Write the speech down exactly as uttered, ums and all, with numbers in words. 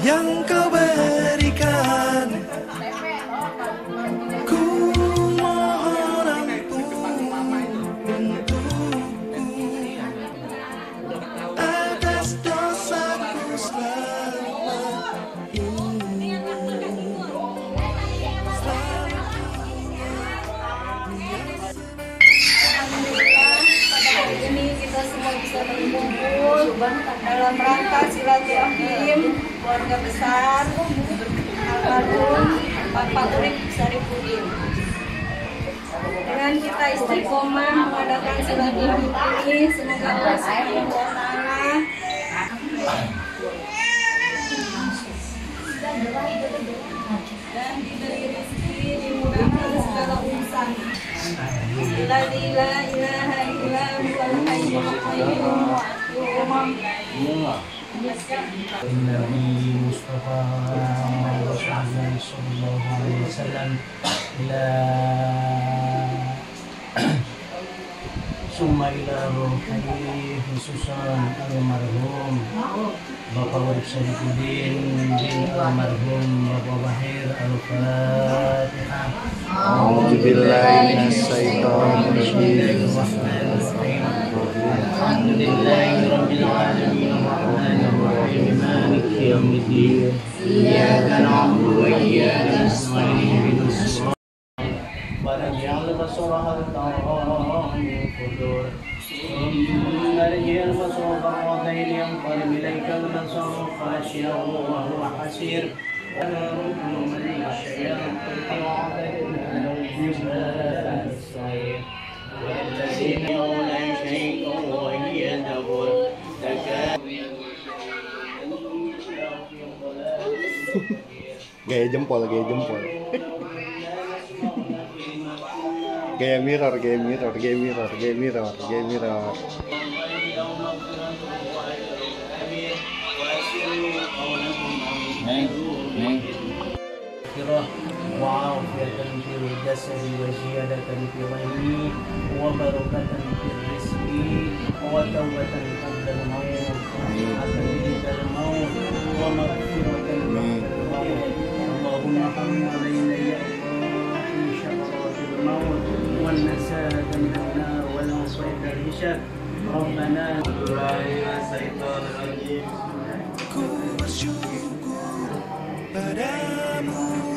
yang kau berikan. Ku mohon ampun untukku atas dosaku selama ini. Alhamdulillah pada hari ini kita semua bisa berkumpul dalam rangka silaturahim keluarga besar almarhum Bapak Urip Sarifudin. Dengan kita istiqomah mengadakan silaturahim ini, semoga Allah Subhanahu wa Ta'ala dan diberi rezeki, dimudahkan segala urusan. La ilaha illa huwal hayyul qayyum. النبي مصطفى رسول الله صلى الله عليه وسلم إلى ثم إلى روحي خصوصا المرحوم Bapak Urip Sarifudin bin almarhum Bapak Bahir. Al-Fatihah. A'udzu billahi minasyaitonir rajim. Alhamdulillahi rabbil alamin arrahmanir rahim maliki yaumiddin iyyaka na'budu wa iyyaka nasta'in ihdinas siratal mustaqim basaraha al-tawam qudur narjil basara qaradain yang qarim ilaika al-basara khashiyan wa huwa hasir anarul man yasha'u ta'ala al-jibal والذين لا شيء وهي دبر Gaya jempol, gaya jempol. Gaya mirror, gaya mirror, gaya mirror, gaya mirror, gaya mirror. Neng, neng. وعافية في الجسد وزيادة في العلم وبركة في الرزق وتوبة قبل الموت وصحة عند الموت ومغفرة بعد الموت. اللهم حرم علينا يا الله في شقرات الموت والنساء من النار والمصيد الهشام ربنا Ku bersyukur padamu